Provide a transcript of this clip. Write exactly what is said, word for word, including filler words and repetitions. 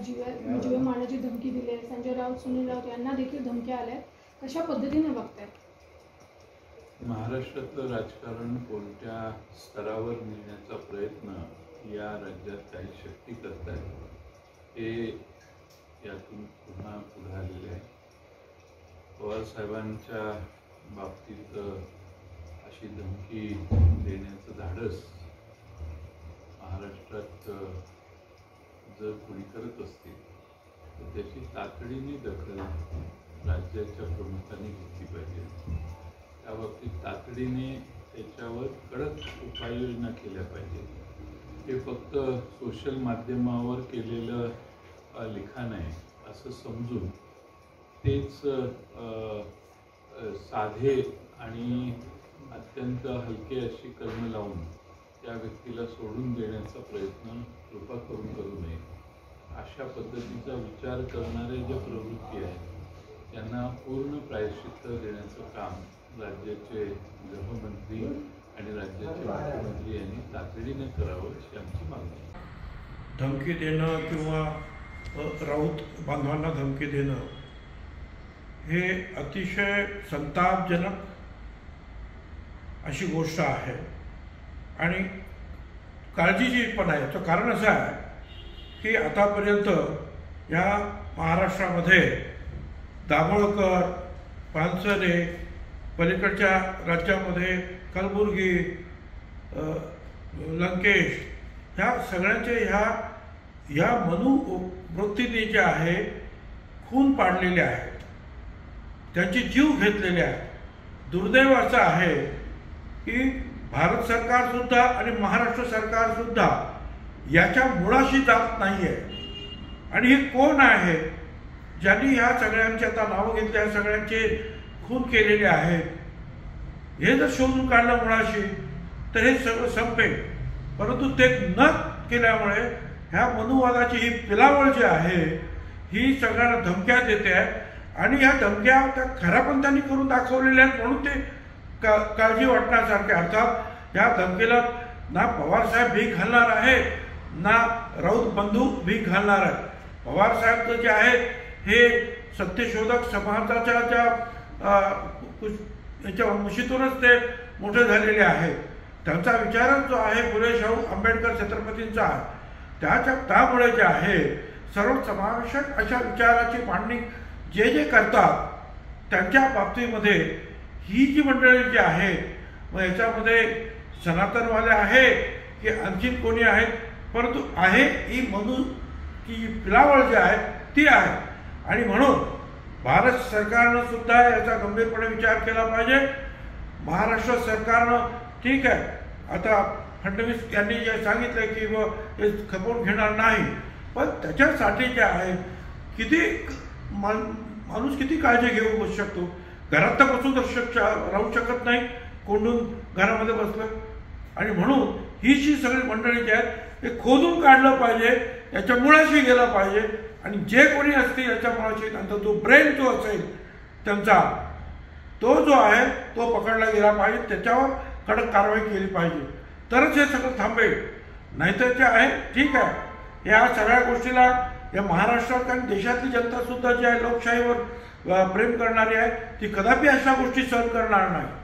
जीवे जीवे मारण्याची धमकी दिली आहे, संजय राऊत सुनील राऊत यांना देखील धमक्या आल्या, कशा पद्धतीने बघताय? महाराष्ट्रातलं राजकारण कोणत्या स्तरावर नेण्याचा प्रयत्न या राज्यात काही शक्ती करतायत हे यातून पुन्हा पुढे आलेले आहे. पवार साहेबांच्या बाबतीत अशी धमकी देण्याचं धाडस महाराष्ट्रात जर कोणी करत असतील तर त्याची तातडीने दखल राज्याच्या प्रमुखांनी घेतली पाहिजे. त्या बाबतीत तातडीने त्याच्यावर कडक उपाययोजना केल्या पाहिजेत. हे फक्त सोशल माध्यमावर केलेलं लिखाण आहे असं समजून तेच साधे आणि अत्यंत हलके अशी कलमं लावून त्या व्यक्तीला सोडून देण्याचा प्रयत्न कृपा करून करू नये. अशा पद्धतीचा विचार करणारे जे प्रवृत्ती आहेत त्यांना पूर्ण प्रायश्चित्त देण्याचं काम राज्याचे गृहमंत्री आणि राज्याचे मुख्यमंत्री यांनी तातडीने करावं अशी आमची मागणी आहे. धमकी देणं किंवा राऊत बांधवांना धमकी देणं हे अतिशय संतापजनक अशी गोष्ट आहे आणि काळजीची पण आहे. याचं कारण असं आहे की आतापर्यंत या महाराष्ट्रामध्ये दाभोळकर, पानसरे, पलीकडच्या राज्यामध्ये कलबुर्गी, लंकेश ह्या सगळ्यांचे ह्या ह्या मनुवृत्तीने जे आहे खून पाडलेले आहेत, त्यांचे जीव घेतलेले आहेत. दुर्दैव असं आहे की भारत सरकारसुद्धा आणि महाराष्ट्र सरकारसुद्धा याच्या मुळाशी जात नाही आहे. आणि हे कोण आहे ज्यांनी ह्या सगळ्यांची आता नावं घेतली, ह्या सगळ्यांचे खून केलेले आहेत, हे जर शोधून काढलं मुळाशी तर हे सगळं संपेल. परंतु ते न केल्यामुळे ह्या मनुवादाची ही पिलावळ जी आहे ही सगळ्यांना धमक्या देते आहे आणि ह्या धमक्या त्या खऱ्या पण त्यांनी करून दाखवलेल्या आहेत म्हणून ते का काळजी वाटण्यासारखे. अर्थात ह्या धमकीला ना पवारसाहेब भीक घालणार आहे ना राऊत बंधू भीक घालणार आहे. पवारसाहेब जे आहेत हे सत्यशोधक समाजाच्या ज्या याच्या मुशीतूनच ते मोठे झालेले आहेत. त्यांचा विचारच जो आहे फुले शाहू आंबेडकर छत्रपतींचा आहे, त्याच्या त्यामुळे जे आहे सर्व समावेशक अशा विचाराची मांडणी जे जे करतात त्यांच्या बाबतीमध्ये ही जी मंडळी जी आहेत मग याच्यामध्ये सनातनवाले आहे की आणखीन कोणी आहेत, परंतु आहे ही मनु की पिलावळ जी आहे ती आहे. आणि म्हणून भारत सरकारनं सुद्धा याचा गंभीरपणे विचार केला पाहिजे. महाराष्ट्र सरकारनं ठीक आहे आता फडणवीस यांनी जे सांगितलं की व हे खपवून घेणार नाही, पण त्याच्यासाठी जे आहे किती माणूस किती काळजी घेऊ बसू शकतो. घरात तर बसून राहू शकत नाही, कोंडून घरामध्ये बसलं. आणि म्हणून ही जी सगळी मंडळी जी आहेत ते खोदून काढलं पाहिजे, याच्या मुळाशी गेलं पाहिजे आणि जे कोणी असतील याच्या मुळाशी नंतर जो ब्रेन जो असेल त्यांचा तो जो आहे तो पकडला गेला पाहिजे, त्याच्यावर कडक कारवाई केली पाहिजे, तरच हे सगळं थांबेल. नाहीतर जे आहे ठीक आहे या सगळ्या गोष्टीला या महाराष्ट्रात आणि देशातली जनता सुद्धा जी आहे लोकशाहीवर प्रेम करणारी आहे ती कदापि अशा गोष्टी सहन करणार नाही.